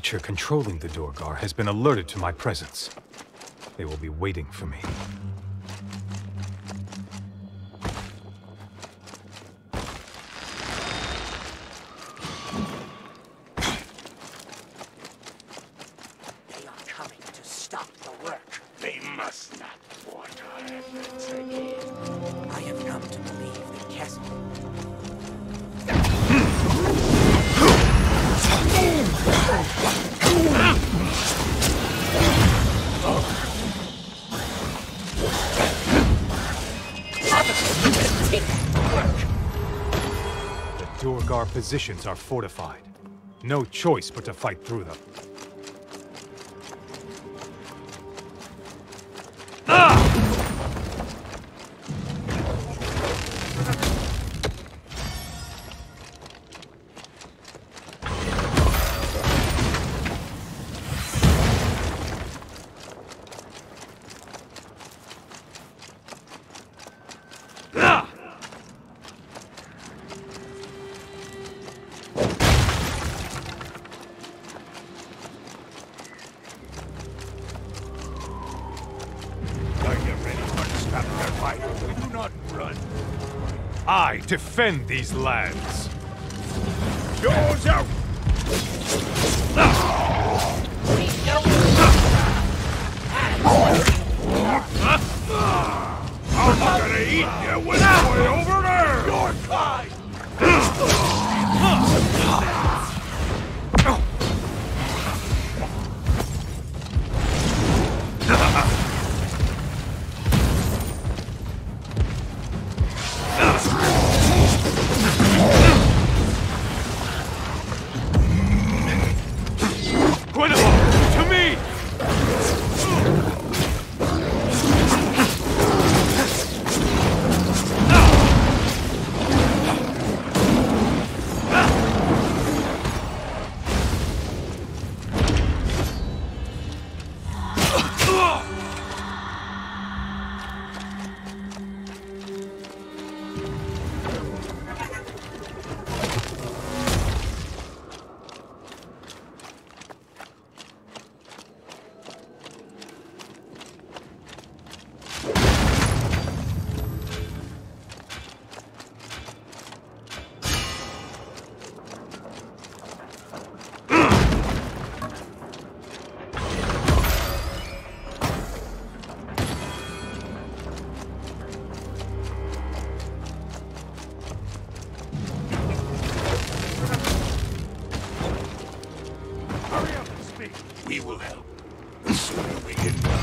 creature controlling the Duergar has been alerted to my presence. They will be waiting for me. They are coming to stop the work. They must not thwart our efforts again. I have come to believe that Castle... The Duergar positions are fortified. No choice but to fight through them. I defend these lands. Yours out! I'm gonna eat you with way over there! Your kind! To me! We will help. The sooner we get done.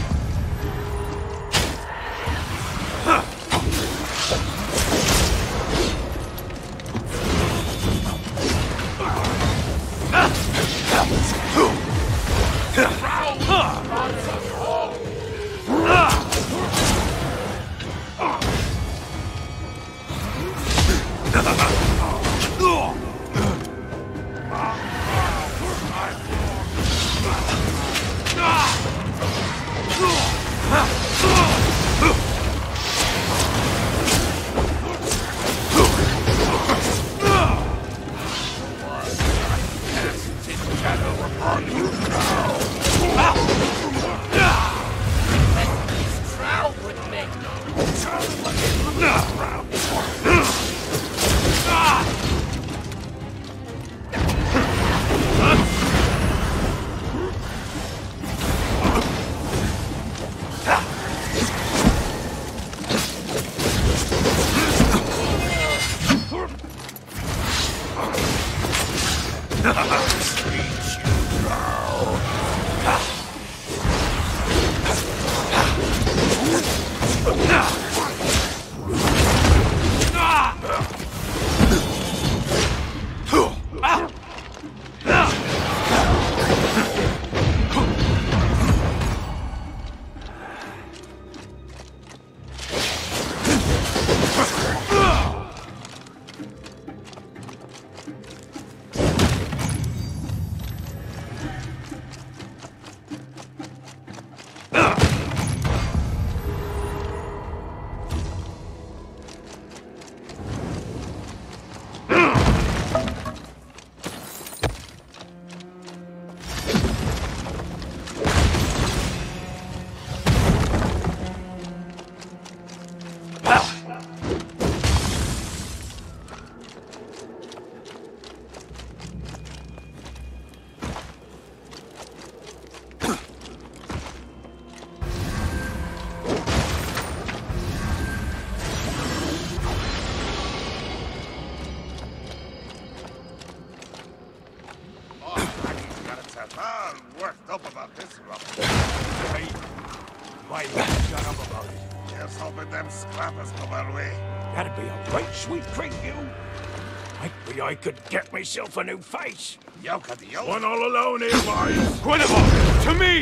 Why you shut up about it? Just hoping them scrappers come our way. That'd be a right sweet treat, you. Maybe I could get myself a new face. Yoke at the yoke. One all alone here, boys. Guinevere, to me!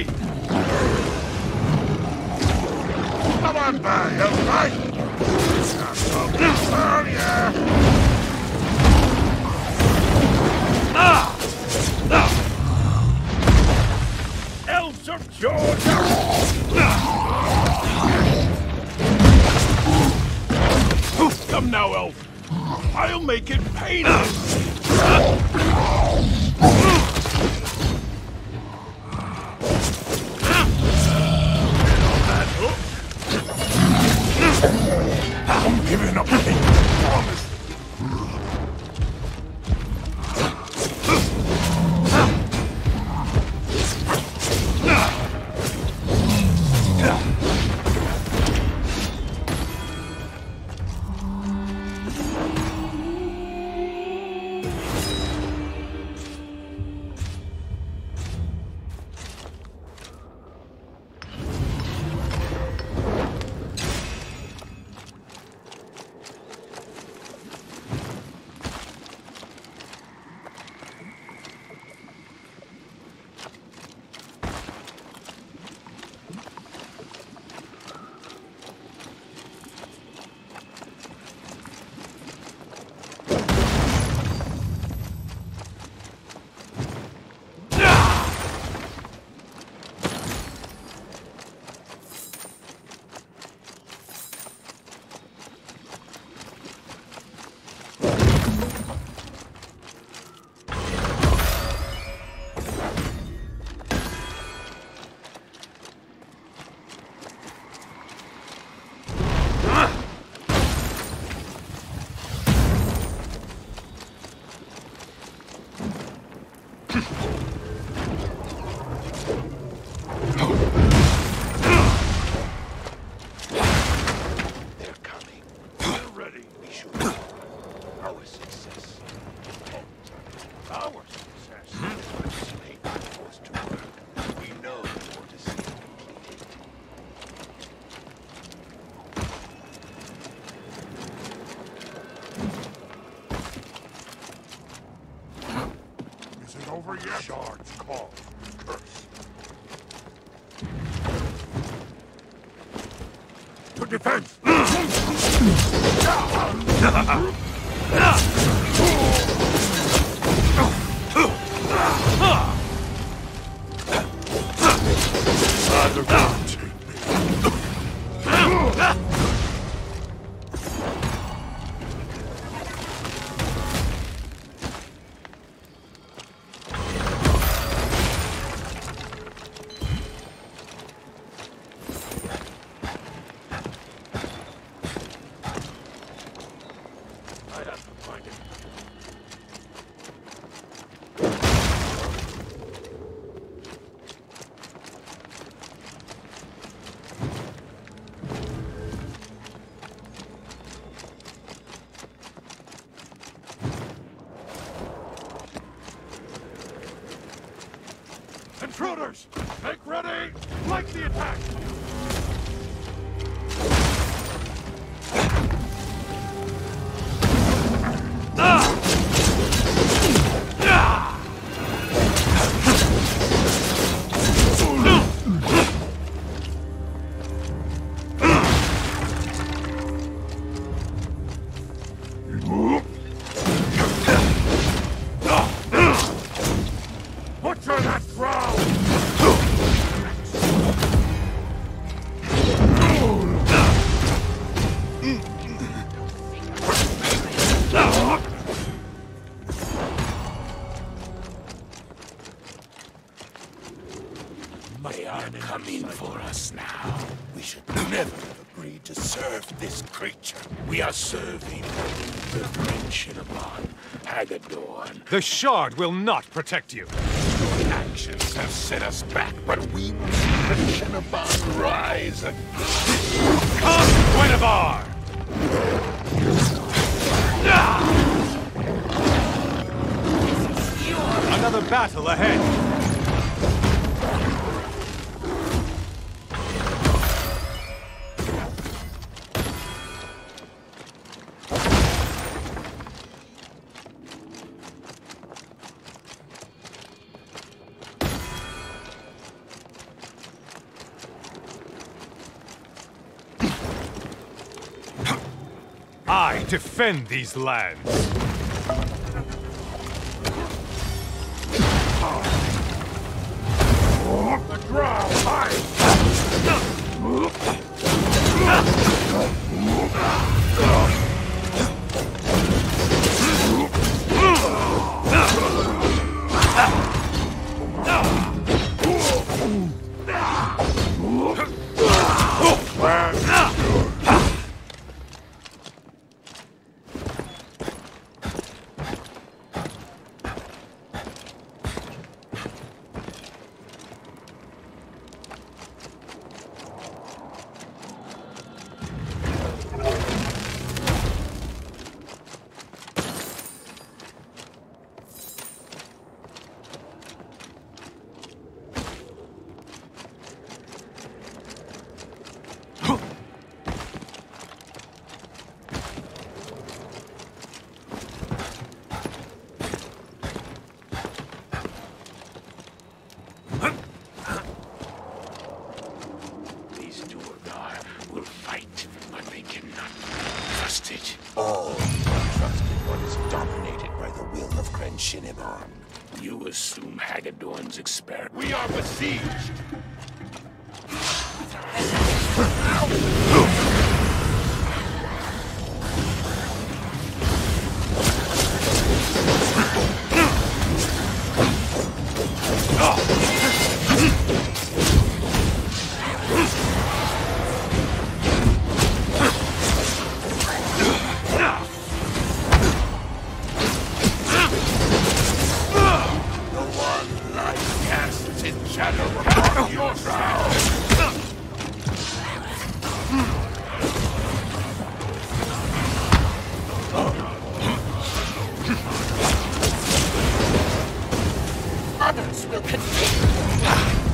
Come on, boy, you right. Not so concerned, yeah. Elves of Georgia! Come now, Elf. I'll make it painless. I'm giving up. Promise. Over yet? Shards call. Curse. To defense! Intruders! Make ready! Like the attack! Butcher that crowd! They are coming for us now. We should never have agreed to serve this creature. We are serving the Great Shinabon, Haggadorn. The Shard will not protect you. Your actions have set us back, but we will see the Shinabon rise again. Come, Guinevere! Another battle ahead. I defend these lands. The ground, You assume Hagedorn's experiment. we are besieged. Others will continue.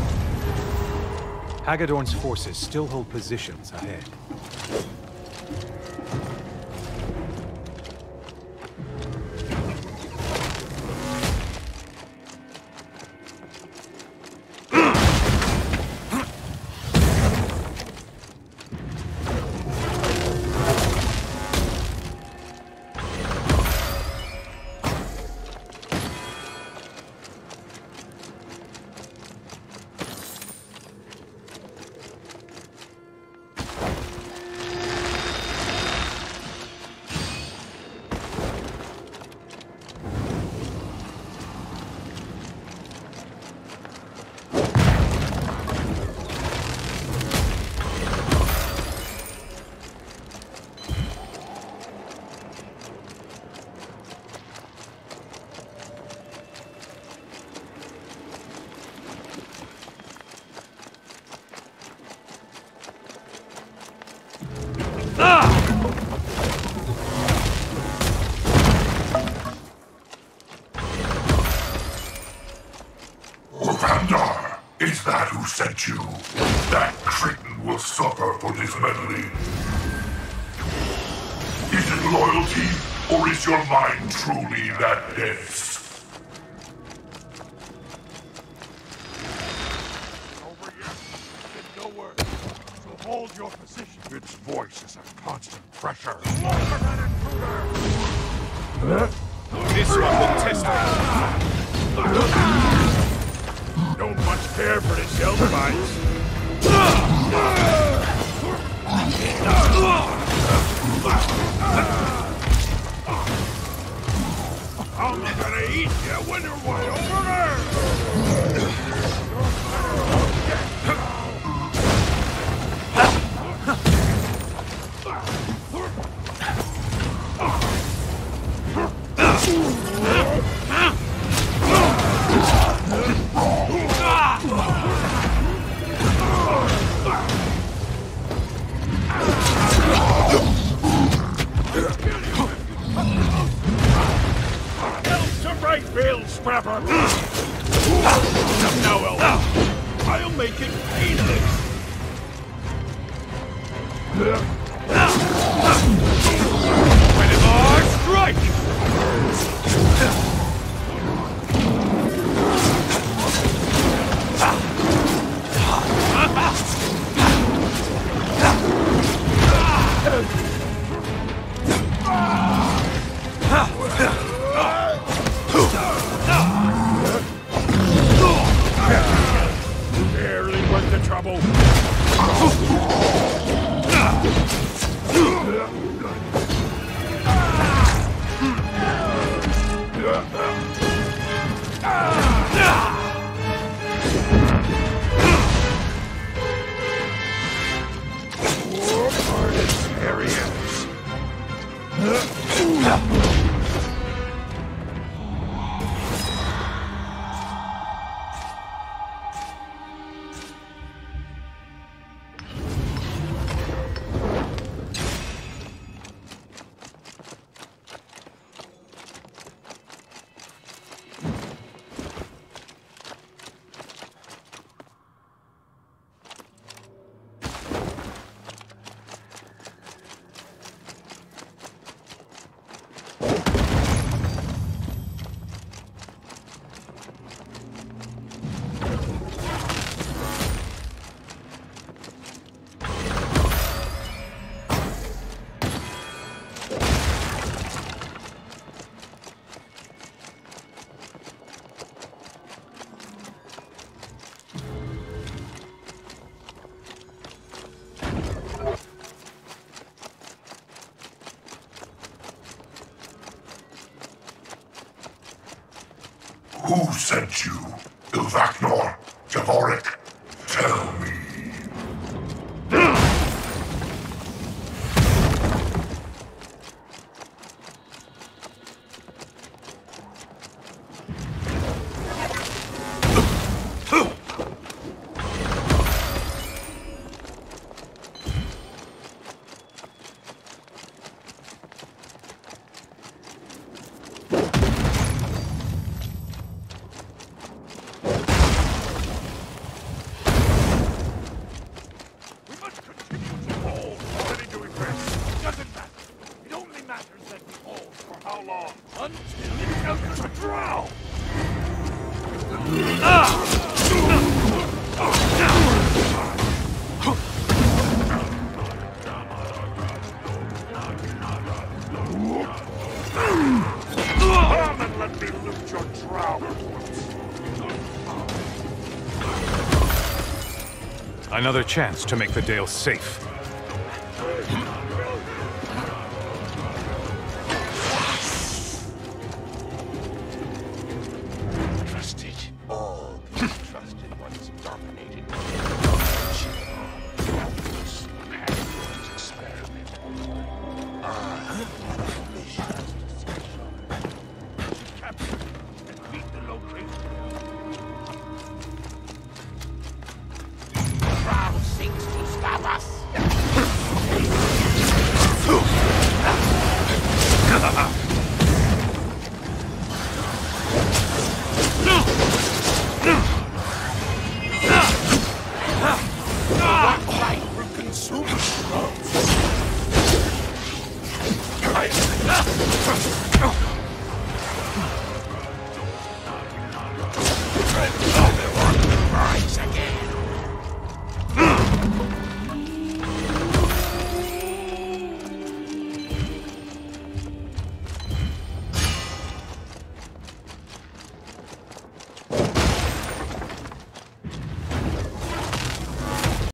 Hagedorn's forces still hold positions ahead. Vandar, is that who sent you? That Crichton will suffer for this meddling. Is it loyalty, or is your mind truly that dense? Over yet. Get nowhere. So hold your position. Its voice is a constant pressure. This one will test us. Don't much care for the shell bites. I'm gonna eat you when you're way over there! Bill Scrapper! Now, Elf, I'll make it painless! Whenever strike! Who sent you? Ilvaknor? Dvorik? Tell me. Another chance to make the Dale safe. Trusted. All these trusted ones dominated. Countless Hagrid's experiment. Capture and beat the location. Drow seeks to stop us. Consume